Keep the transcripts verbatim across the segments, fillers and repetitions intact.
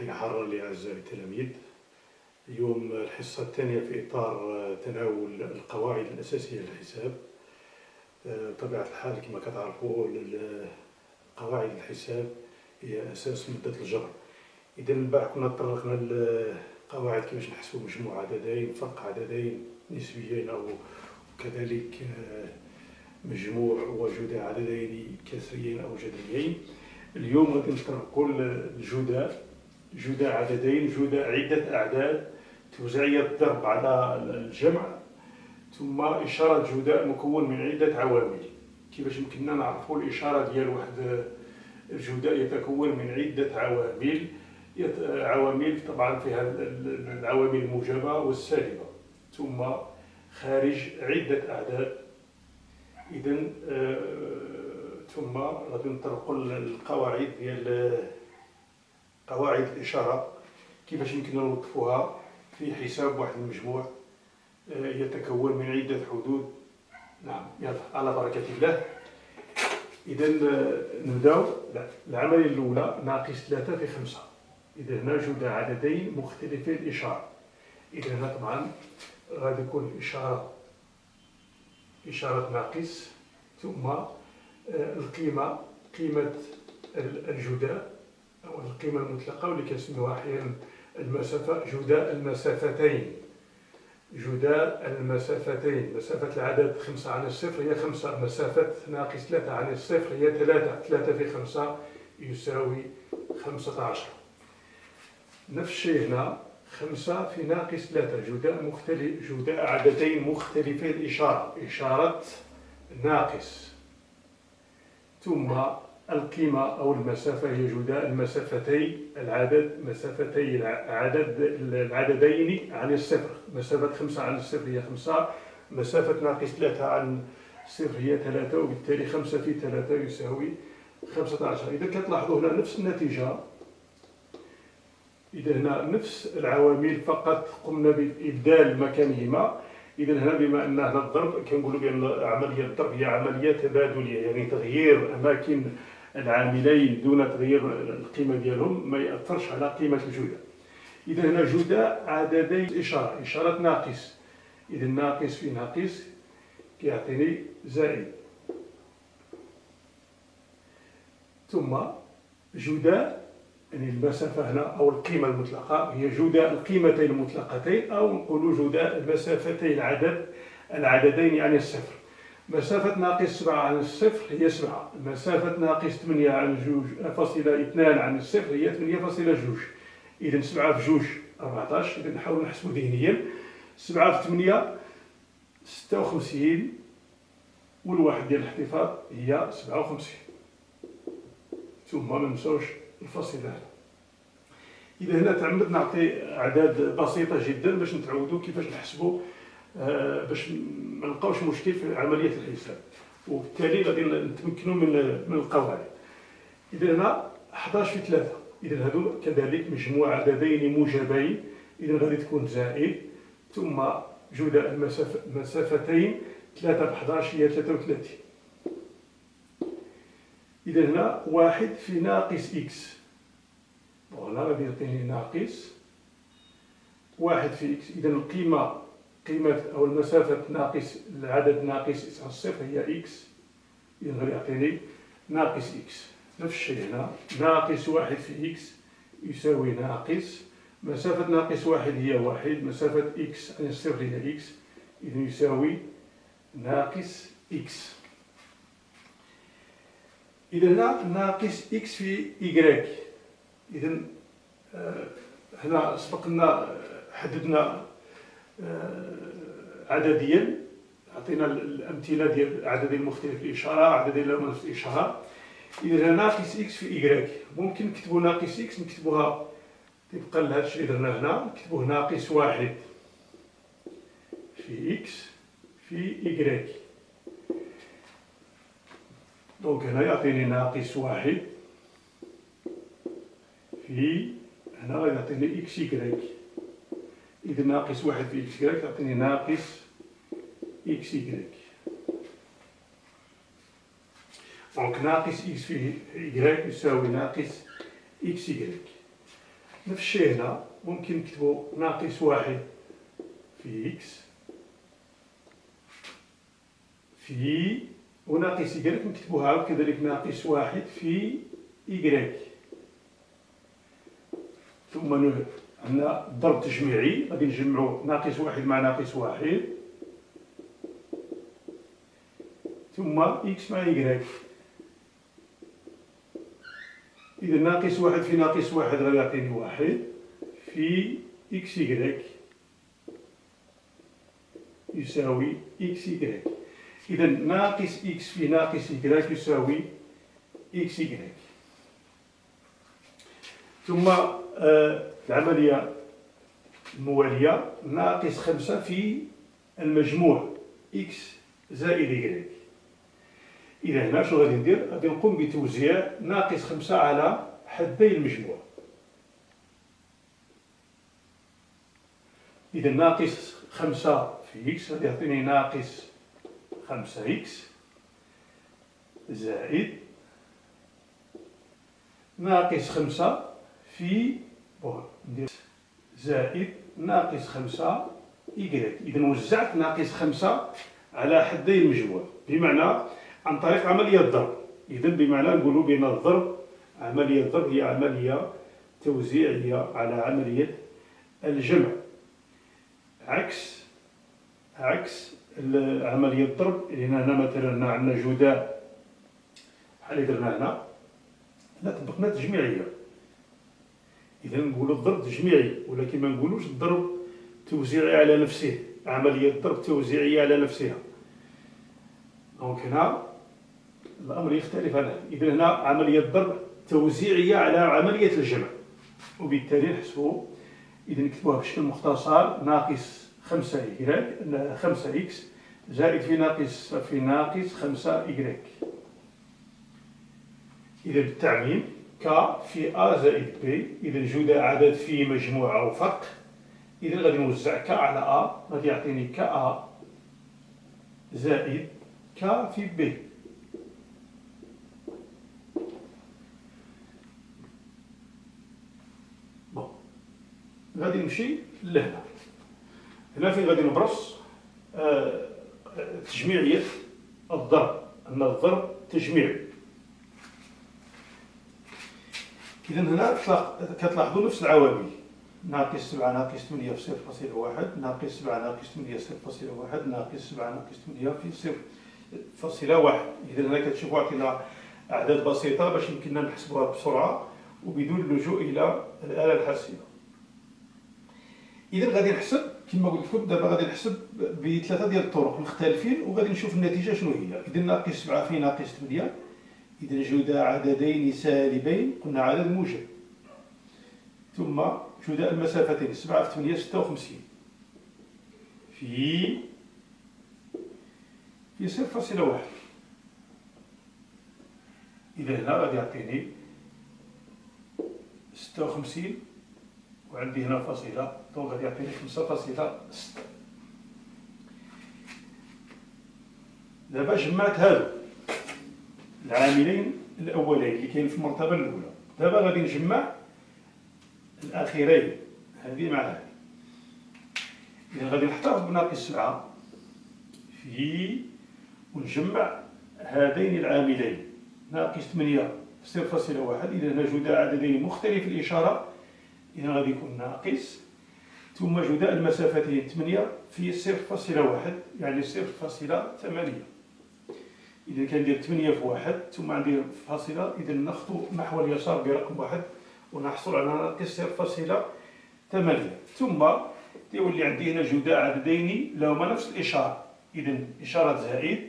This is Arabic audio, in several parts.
تحية حارة لأعزائي التلاميذ. اليوم الحصة الثانية في إطار تناول القواعد الأساسية للحساب. بطبيعة الحال كما كتعرفوا قواعد الحساب هي أساس مدة الجبر. إذا البارح كنا تطرقنا لقواعد كيفاش نحسبوا مجموع عددين، فرق عددين نسبيين أو كذلك مجموع وجداء عددين كسريين أو جذريين. اليوم غادي نطرقوا الجداء، جداء عددين، جداء عدة أعداد، توزيعية الضرب على الجمع، ثم إشارة جداء مكون من عدة عوامل. كيفاش يمكننا نعرفوا الإشارة ديال واحد الجداء يتكون من عدة عوامل، عوامل طبعا فيها العوامل الموجبة والسالبة، ثم خارج عدة أعداد. إذا آه ثم غادي نطرقوا القواعد ديال قواعد الإشارة، كيفاش يمكننا نوظفوها في حساب واحد المجموع يتكون من عدة حدود. نعم، يلا على بركة الله. إذا نبداو العملية الأولى، ناقص ثلاثة في خمسة. إذا هنا جداء عددين مختلفي الإشارة. إذا هنا طبعا غادي يكون إشارة إشارة ناقص، ثم القيمة، قيمة الجداء أو القيمة المطلقة، واللي كنسميوها أحيانا المسافة، جداء المسافتين، جداء المسافتين. مسافة العدد خمسة عن الصفر هي خمسة، مسافة ناقص ثلاثة عن الصفر هي ثلاثة، ثلاثة في خمسة يساوي خمسة عشر. نفس الشيء هنا، خمسة في ناقص ثلاثة، جداء مختلف، جداء عددين مختلفي الإشارة، إشارة ناقص، ثم القيمة أو المسافة هي جداء المسافتي العدد، مسافتي العدد العددين عن الصفر. مسافة خمسة عن الصفر هي خمسة، مسافة ناقص ثلاثة عن الصفر هي ثلاثة، وبالتالي خمسة في ثلاثة يساوي خمسة عشر. إذا كتلاحظوا هنا نفس النتيجة، إذا هنا نفس العوامل فقط قمنا بإبدال مكانهما. إذا هنا بما أن هنا الضرب كنقولوا بأن عملية الضرب هي عملية تبادلية، يعني تغيير أماكن العاملين دون تغيير القيمة ديالهم ما يأثرش على قيمة الجداء. إذا هنا جداء عددي إشارة، إشارة ناقص. إذا ناقص في ناقص كيعطيني زائد، ثم جداء يعني المسافة هنا أو القيمة المطلقة هي جداء القيمتين المطلقتين، أو نقولوا جداء المسافتي العدد العددين يعني الصفر. مسافة ناقص سبعة عن الصفر هي سبعة، مسافة ناقص ثمانية عن جوج فاصلة اثنان عن الصفر هي ثمانية فاصلة جوج. إذا سبعة في جوج أربعطاش. إذا نحاول نحسبوا ذهنيا، سبعة في ثمانية ستة وخمسين، والواحد ديال الاحتفاظ هي سبعة وخمسين، ثم ما ننساوش الفاصلة هنا. إذا هنا تعمد نعطي أعداد بسيطة جدا باش نتعودوا كيفاش نحسبوا، آه باش ما نلقاوش مشكل في عملية الحساب، وبالتالي غادي نتمكنوا من من القواعد. إذا هنا أحد عشر في ثلاثة، إذا هادو كذلك مجموع عددين موجبين، إذا غادي تكون زائد، ثم جداء المسافة المسافتين، ثلاثة في أحد عشر هي ثلاثة وثلاثين. إذا هنا واحد في ناقص إكس، وهنا غادي يعطيني ناقص واحد في إكس. إذا القيمة، قيمة أو المسافة ناقص العدد ناقص عن الصفر هي إكس، إذا غادي يعطيني ناقص إكس. نفس الشيء هنا، ناقص واحد في إكس يساوي ناقص، مسافة ناقص واحد هي واحد، مسافة إكس عن الصفر هي إكس، إذا يساوي ناقص إكس. إذا هنا ناقص إكس في إيكغيك. إذا آه هنا سبقنا حددنا آه عدديا، عطينا الأمثلة ديال العددين مختلف الإشارة، عددين لا نفس الإشارة. إذا هنا ناقص إكس في إيكغيك، ممكن نكتبوا ناقص إكس نكتبوها طبقا لهذا الشيء اللي درنا هنا، نكتبوه ناقص واحد في إكس في إيكغيك. دونك هنا يعطيني ناقص واحد في، هنا غادي يعطيني إكس إيكغيك. إذا ناقص واحد في إكس إيكغيك يعطيني ناقص إكس إيكغيك. دونك ناقص إكس في إيكغيك يساوي ناقص إكس إيكغيك. نفس الشيء هنا ممكن نكتبو ناقص واحد في إكس في وناقص إيكغيك نكتبوها كذلك ناقص واحد في إيكغيك. ثم عندنا ضرب تجميعي غادي نجمعو ناقص واحد مع ناقص واحد ثم إكس مع إيكغيك. إذا ناقص واحد في ناقص واحد غادي يعطيني واحد في إكس إيكغيك يساوي إكس إيكغيك. إذا ناقص إكس في ناقص إيكغيك يساوي إكس إيكغيك. ثم آه العملية الموالية ناقص خمسة في المجموع إكس زائد إيكغيك. إذا هنا شنو غادي ندير؟ غادي نقوم بتوزيع ناقص خمسة على حدي المجموع. إذا ناقص خمسة في إكس غادي يعطيني ناقص خمسة إكس زائد ناقص خمسة في زائد ناقص خمسة إيكغيك. إذا وزعت ناقص خمسة على حدي المجموع بمعنى عن طريق عملية الضرب. إذا بمعنى نقولوا بأن الضرب عملية الضرب هي عملية توزيعية على عملية الجمع، عكس عكس عملية الضرب. هنا هنا مثلا عندنا جداء بحال اللي درنا هنا، هنا طبقنا تجميعية. إذا نقولوا الضرب تجميعي، ولكن ما نقولوش الضرب توزيعي على نفسه، عملية الضرب توزيعية على نفسها. دونك هنا الأمر يختلف عن هذا. إذا هنا عملية الضرب توزيعية على عملية الجمع، وبالتالي نحسبوا إذا نكتبوها بشكل مختصر ناقص خمسة إيكغيك خمسة إكس زائد في ناقص في ناقص خمسة إيكغيك. إذا بالتعميم ك في أ زائد بي. إذا جداء عدد في مجموع أو فرق. إذا غادي نوزع ك على أ غادي يعطيني ك أ زائد ك في بي. بون غادي نمشي لهنا. هنا فين غادي نبرص آه تجميعية الضرب، أن الضرب تجميعي. إذا هنا كتلاحظوا نفس العوامل، ناقص سبعة ناقص ثمانية في صفر فاصلة واحد، ناقص سبعة ناقص ثمانية صفر فاصلة واحد، ناقص سبعة ناقص ثمانية في صفر فاصلة واحد. إذا هنا كتشوفوا عطينا أعداد بسيطة باش يمكننا نحسبوها بسرعة وبدون اللجوء إلى الآلة الحاسبة. إذا غادي نحسب كما قلت لكم دابا غادي نحسب بثلاثة ديال الطرق مختلفين وغادي نشوف النتيجة شنو هي. إذا ناقص سبعة في ناقص ثمانية، إذا جداء عددين سالبين قلنا عدد موجب، ثم جداء المسافتين سبعة في ثمانية ستة وخمسين في في صفر فاصلة واحد. إذا هنا غادي يعطيني ستة وخمسين وعندي هنا فاصلة، دونك غادي يعطيني خمسة فاصلة ستة. دابا جمعت هادو العاملين الأولين اللي كاين في المرتبة الأولى. دابا غادي نجمع الأخيرين هذه مع هذه. إذا غادي نحتفظ بناقص سبعة في ونجمع هذين العاملين ناقص ثمانية في صفر فاصلة واحد. إذا هنا جداء عددين مختلف الإشارة، إذا غادي يكون ناقص، ثم جداء المسافتين ثمانية في صفر فاصلة واحد يعني صفر فاصلة ثمانية. إذا كندير ثمانية في واحد ثم عندي فاصلة، إذا نخطو نحو اليسار برقم واحد ونحصل على ناقص صفر فاصلة ثمانية. ثم يولي عندي هنا جداء عددين لهما نفس الإشارة، إذا إشارة زائد،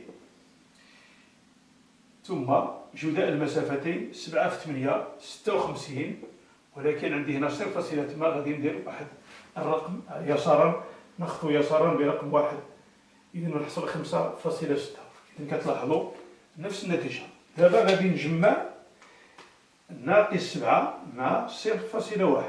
ثم جداء المسافتين سبعة في ثمانية ستة وخمسين، ولكن عندي هنا صفر فاصلة ثمانية غادي ندير واحد الرقم يسارا، نخطو يسارا برقم واحد، إذا نحصل خمسة فاصلة ستة. إذا كتلاحظوا نفس النتيجة. دابا غادي نجمع ناقص سبعة مع صفر فاصلة واحد.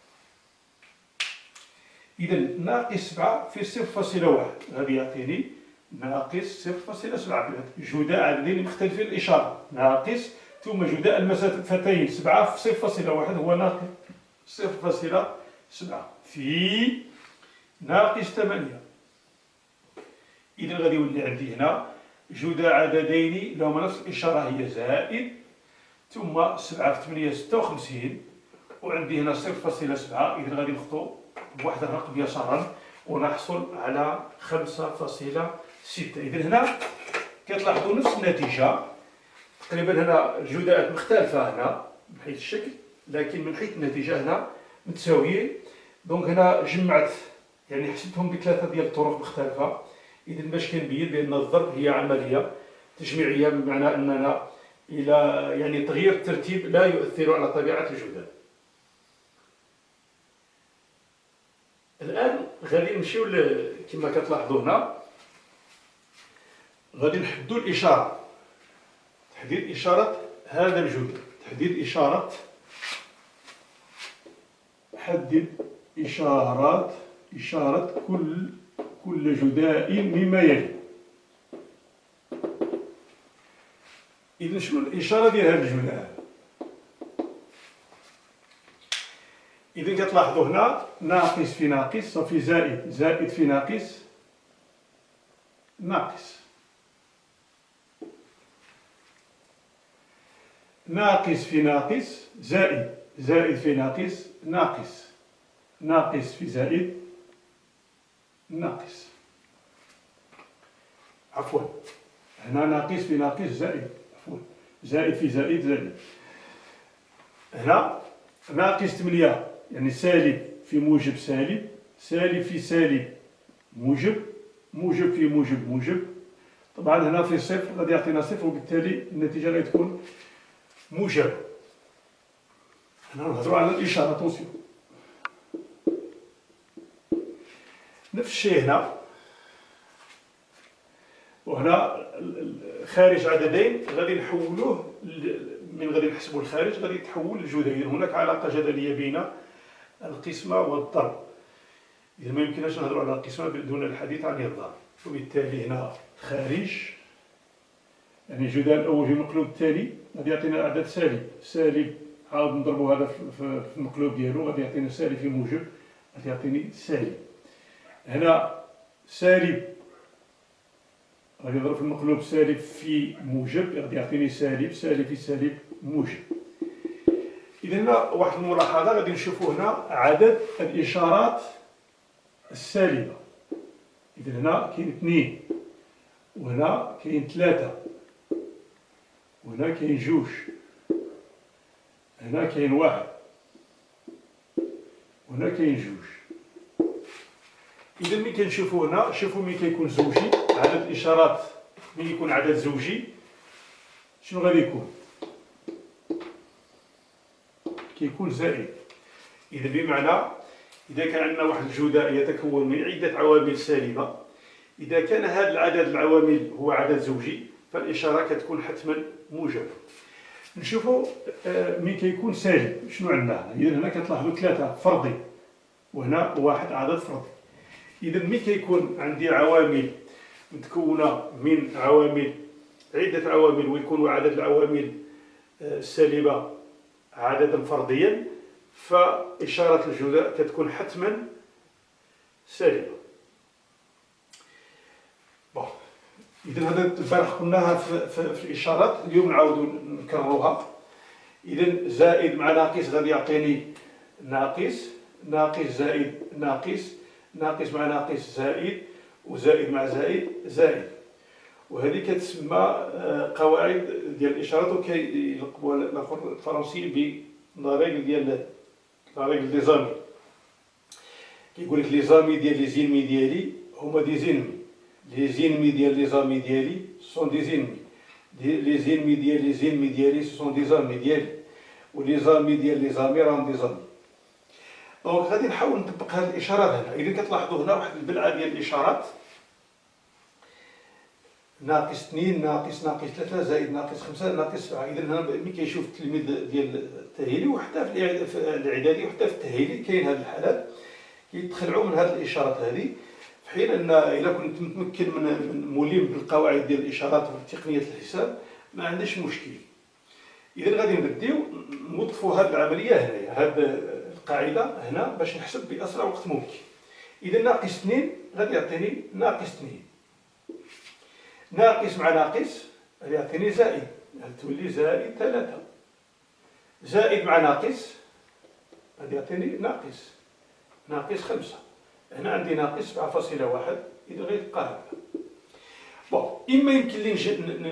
إذا ناقص سبعة في صفر فاصلة واحد غادي يعطيني ناقص صفر فاصلة سبعة. جداء عددين مختلفين الإشارة ناقص، ثم جداء المسافتين سبعة في صفر فاصلة واحد هو ناقص صفر فاصلة سبعة في ناقص ثمانية. إذا غادي يولي عندي هنا جوج عددين لهما نفس الإشارة هي زائد ثم سبعة في ثمانية ستة وخمسين، وعندي هنا صفر فاصلة سبعة. إذا غادي نخطو بواحد الرقم يسارا ونحصل على خمسة فاصلة ستة. إذا هنا كتلاحظوا نفس النتيجة تقريبا. هنا الجداءات مختلفة هنا من حيث الشكل، لكن من حيث النتيجة هنا متساويين. دونك هنا جمعت يعني حسبتهم بثلاثة ديال الطرق مختلفة. إذا باش كنبين بأن الضرب هي عملية تجميعية، بمعنى أننا إلى يعني تغيير الترتيب لا يؤثر على طبيعة الجداء. الآن غادي نمشيو كما كتلاحظوا هنا، غادي نحددوا الإشارة، تحديد إشارة هذا الجداء، تحديد إشارة حدد إشارات إشارة كل كل جداء مما يلي. إذا شنو الإشارة ديال هذا الجداء؟ إذا كتلاحظوا هنا ناقص في ناقص صافي زائد، زائد في ناقص ناقص، ناقص في ناقص زائد، زائد في ناقص ناقص، ناقص في زائد ناقص. عفوا هنا ناقص في ناقص زائد، عفوا زائد في زائد زائد. هنا ناقص ثمانية يعني سالب في موجب سالب، سالب في سالب موجب، موجب في موجب موجب. طبعا هنا في صفر غادي يعطينا صفر، وبالتالي النتيجة غادي تكون موجبة. هنا نهضروا على الإشارة طونسيون. نفس الشيء هنا، وهنا خارج عددين غادي نحولوه من غادي نحسبوا الخارج غادي يتحول لجديين. هناك علاقة جدلية بين القسمة والضرب، إذا ما يمكنناش نهضروا على القسمة دون الحديث عن الضرب. وبالتالي هنا خارج يعني الجداء الأول في المقلوب الثاني غادي يعطينا عدد سالب، سالب عاود نضربوا هذا في المقلوب ديالو غادي يعطينا سالب في موجب، غادي يعطيني سالب. هنا سالب غادي نضرب في المقلوب سالب في موجب غادي يعطيني سالب، سالب في سالب موجب. إذا هنا واحد الملاحظة غادي نشوفوا هنا عدد الإشارات السالبة. إذا هنا كاين اثنين، وهنا كاين ثلاثة، وهنا كاين جوج، هنا كاين واحد، وهنا كاين جوج. إذا ملي كنشوفوا هنا شوفوا ملي كيكون زوجي، عدد الإشارات ملي يكون عدد زوجي شنو غادي يكون؟ كيكون زائد. إذا بمعنى إذا كان عندنا واحد الجداء يتكون من عدة عوامل سالبة، إذا كان هذا العدد العوامل هو عدد زوجي فالإشارة كتكون حتما موجبة. نشوفوا ملي كيكون سالب شنو عندنا. إذا هنا كتلاحظوا ثلاثة فردي، وهنا واحد عدد فردي. إذا ملي كيكون عندي عوامل متكونة من عوامل عدة عوامل ويكون عدد العوامل السالبة عددا فرديا، فإشارة الجداء كتكون حتما سالبة. إذا هذا البارح قلناها في, في, في الإشارات، اليوم نعاودوا نكرروها. إذا زائد مع ناقص غادي يعطيني ناقص، ناقص زائد ناقص، ناقص مع ناقص زائد، وزائد مع زائد زائد. وهذه كتسمى قواعد ديال الإشارات، وكيلقبوها الآخر الفرنسي بالريغل ديال الريغل دي زامي. كيقول لك لي زامي ديال لي زينمي ديالي هما دي زينمي، لي زينمي ديال لي زامي ديالي سون دي زينمي، لي زينمي ديال لي زينمي ديالي سون دي زامي ديالي، ولي زامي ديال لي زامي راهم دي زامي. دونك غادي نحاول نطبق هذه الإشارات هنا. إذا كتلاحظوا هنا واحد البلعة ديال الإشارات، ناقص اثنين، ناقص ناقص ثلاثة، زائد ناقص خمسة، ناقص سبعة. إذا هنا ملي كيشوف التلميذ ديال التأهيلي وحتى في الإعدادي وحتى في التأهيلي كاين هاد الحالات كيتخلعوا من هاد الإشارات هذه، في حين أن إذا كنت متمكن من ملم بالقواعد ديال الإشارات وتقنية الحساب ما عنديش مشكل. إذا غادي نبديو نوظفوا هاد العملية هنايا، هاد القاعدة هنا باش نحسب بأسرع وقت ممكن. إذا ناقص اثنين غادي يعطيني ناقص اثنين، ناقص مع ناقص غادي يعطيني زائد، غادي تولي زائد ثلاثة، زائد مع ناقص غادي يعطيني ناقص ناقص خمسة. هنا عندي ناقص سبعة فاصلة واحد، إذا غيتبقى هكذا. بون، إما يمكن لي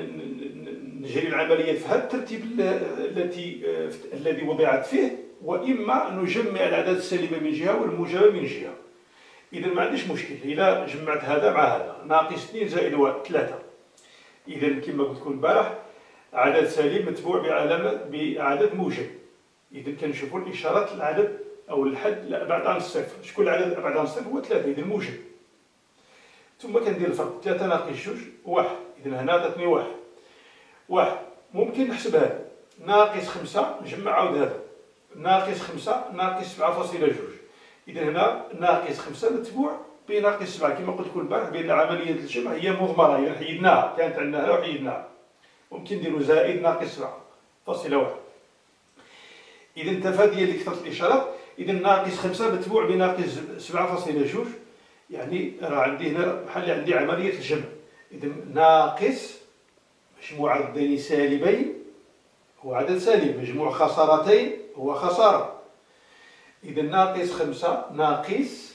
نجري العملية في هذا الترتيب التي الذي وضعت فيه، وإما نجمع الأعداد السالبة من جهة والموجبة من جهة. إذا ما عنديش مشكل، إذا جمعت هذا مع هذا ناقص اثنين زائد واحد ثلاثة. إذا كما قلت لكم البارح عدد سالب متبوع بعلامة بعدد موجب. إذا كنشوفوا الإشارات العدد أو الحد الأبعد عن الصفر. شكون العدد الأبعد عن الصفر؟ هو ثلاثة، إذا موجب. ثم كندير الفرق، ثلاثة ناقص جوج واحد، إذا هنا عطاتني واحد. واحد ممكن نحسب هذا ناقص خمسة، نجمع عاود هذا ناقص خمسة ناقص سبعة فاصلة جوج. إذا هنا ناقص خمسة متبوع بناقص سبعة، كما قلت لكم البارح بأن عملية الجمع هي مضمرة، إذا حيدناها كانت عندنا هنا وحيدناها. ممكن نديرو زائد ناقص سبعة فاصلة واحد. إذا انتفت هي اللي كثرت الإشارات. إذا ناقص خمسة متبوع بناقص سبعة فاصلة جوج، يعني راه عندي هنا بحال عندي عملية الجمع. إذا ناقص مجموع ضدين سالبين هو عدد سالب، مجموع خسارتين هو خسارة. إذا ناقص خمسة ناقص،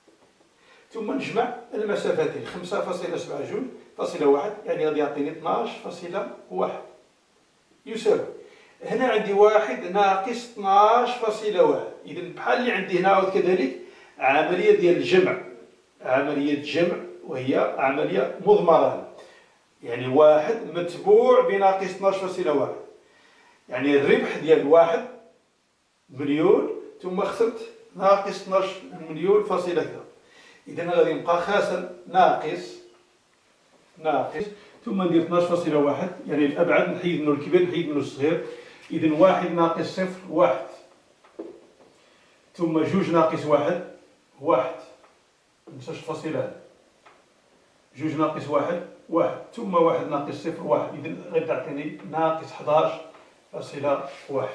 ثم نجمع المسافتين خمسة فاصلة سبعة جوج فاصلة واحد، يعني غادي يعطيني اثناش فاصلة واحد يساوي. هنا عندي واحد ناقص اثناش فاصلة واحد. إذا بحال اللي عندي هنا عاود كذلك عملية ديال الجمع، عملية جمع وهي عملية مضمرة، يعني واحد متبوع بناقص اثناش فاصلة واحد، يعني الربح ديال واحد مليون ثم خسرت ناقص اثناش مليون فاصلة كذا. إذا غادي يبقى خاسر ناقص ناقص ثم ندير اثناش فاصلة واحد، يعني الأبعد نحيد منه الكبير نحيد منه الصغير. إذا واحد ناقص صفر واحد، ثم جوج ناقص واحد واحد، منساش الفاصلة هذه، جوج ناقص واحد واحد، ثم واحد ناقص صفر واحد. إذا غادي تعطيني ناقص حداش فاصلة واحد.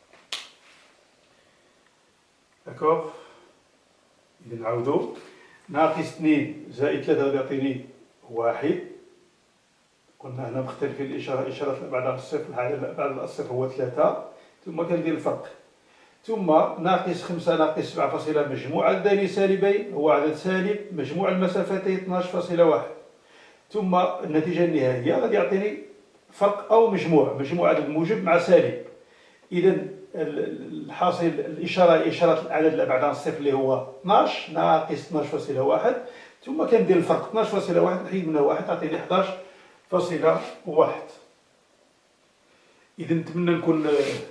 داكوغ. إذا نعاودو، ناقص اثنين زائد ثلاثة غادي يعطيني واحد. قلنا هنا مختلفين الإشارة، إشارة الأبعد عن الصفر، الأبعد عن الصفر هو ثلاثة، ثم كندير الفرق. ثم ناقص خمسة ناقص سبعة فاصلة، مجموع عددين سالبين هو عدد سالب، مجموع المسافتين اثناش فاصلة واحد. ثم النتيجة النهائية غادي يعطيني فرق أو مجموع، مجموع عدد موجب مع سالب. إذا الحاصل الإشارة إشارة العدد الأبعد عن الصفر اللي هو اثناش ناقص اثناش فاصلة واحد، ثم كندير الفرق اثناش فاصلة واحد نحيد منها واحد تعطيني حداش فاصلة واحد. إذا نتمنى نكون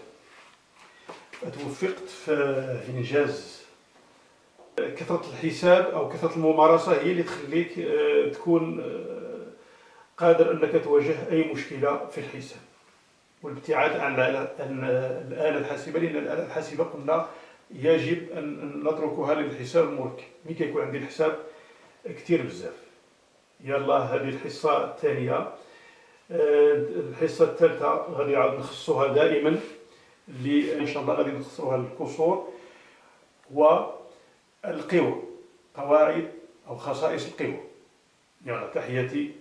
توفقت في إنجاز. كثرة الحساب أو كثرة الممارسة هي اللي تخليك تكون قادر أنك تواجه أي مشكلة في الحساب، والابتعاد عن الآلة الحاسبة، لأن الآلة الحاسبة قلنا يجب أن نتركها للحساب المركب. ملي كيكون عندي الحساب كثير بزاف. يلا هذه الحصة الثانية. الحصة الثالثة غادي عاد نخصوها دائما اللي إن شاء الله غادي نخصوها للكسور والقوى، قواعد أو خصائص القوى. يلا تحياتي.